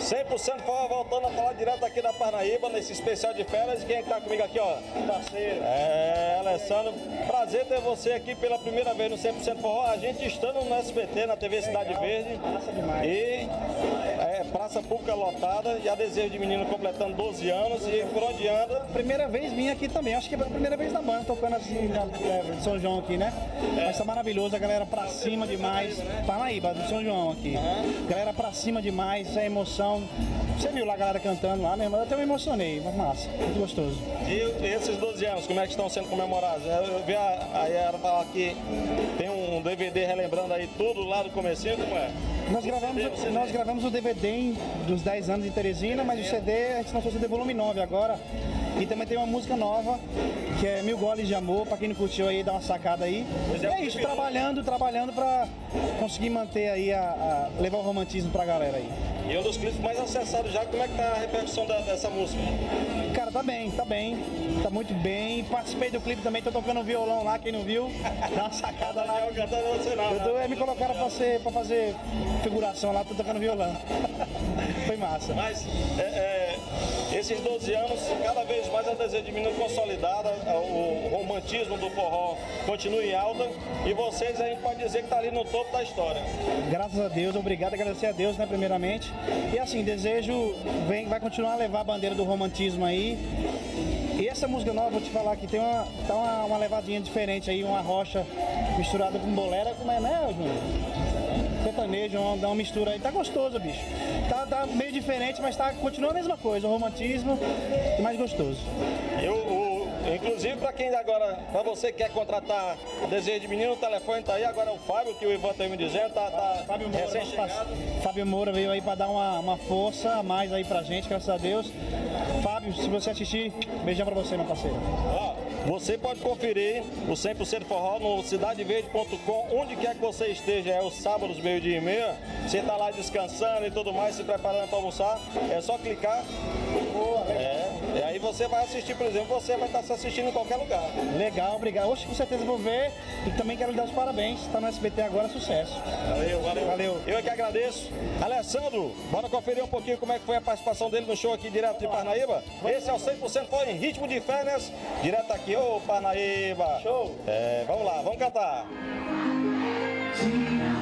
100% forró, voltando a falar direto aqui da Parnaíba, nesse especial de férias. Quem é que tá comigo aqui, ó? Parceiro. Alessandro, prazer ter você aqui pela primeira vez no 100% forró. A gente estando no SBT, na TV Cidade Verde. Massa demais. E praça pública lotada, e a Desejo de Menino completando 12 anos. E por onde anda? Primeira vez vim aqui também, acho que é a primeira vez da banda tocando assim em São João aqui, né? Mas tá maravilhoso, a galera pra cima demais. Parnaíba, do São João aqui. Galera pra cima demais, é emoção. Você viu lá a galera cantando lá mesmo? Eu até me emocionei, mas massa, muito gostoso. E esses 12 anos, como é que estão sendo comemorados? Eu vi a Yara falar que tem um DVD relembrando aí tudo lá do comecinho, como é? Nós gravamos o DVD dos 10 anos de Teresina, mas o CD, a gente lançou o CD volume 9 agora. E também tem uma música nova, que é Mil Goles de Amor, pra quem não curtiu aí, dá uma sacada aí. E é isso, trabalhando pra conseguir manter aí, levar o romantismo pra galera aí. E um dos clipes mais acessados já, como é que tá a repercussão dessa música? Cara, tá tá muito bem. Participei do clipe também, tô tocando violão lá, quem não viu, dá uma sacada lá. Me colocaram pra fazer figuração lá, tô tocando violão. Foi massa. Mas esses 12 anos, cada vez mais a Desejo de Menino consolidada, o romantismo do forró continua em alta, e vocês, a gente pode dizer que tá ali no topo da história. Graças a Deus, obrigado, agradecer a Deus, né, primeiramente. E assim, Desejo vai continuar a levar a bandeira do romantismo aí. E essa música nova, vou te falar que tem uma levadinha diferente aí, uma rocha misturada com bolera, como é, né, Júnior? Sertanejo, dá uma mistura aí, tá gostoso, bicho. Tá meio diferente, mas continua a mesma coisa, o romantismo e mais gostoso. Inclusive, para quem agora, para você que quer contratar Desejo de Menino, o telefone tá aí, agora é o Fábio, que o Ivan tá me dizendo, Fábio Moura, recém-chegado. Fábio Moura veio aí para dar uma força a mais aí pra gente, graças a Deus. Fábio, se você assistir, beijão pra você, meu parceiro. Você pode conferir o 100% forró no cidadeverde.com, onde quer que você esteja, os sábados, meio-dia e meia. Você tá lá descansando e tudo mais, se preparando para almoçar, é só clicar. E aí você vai assistir, por exemplo, você vai estar se assistindo em qualquer lugar. Legal, obrigado. Hoje com certeza vou ver e também quero lhe dar os parabéns. Tá no SBT agora, sucesso. Valeu. Eu é que agradeço. Alessandro, bora conferir um pouquinho como é que foi a participação dele no show aqui direto de Parnaíba. Esse é o 100% foi em ritmo de férias, direto aqui, ô Parnaíba. Show. Vamos lá, vamos cantar.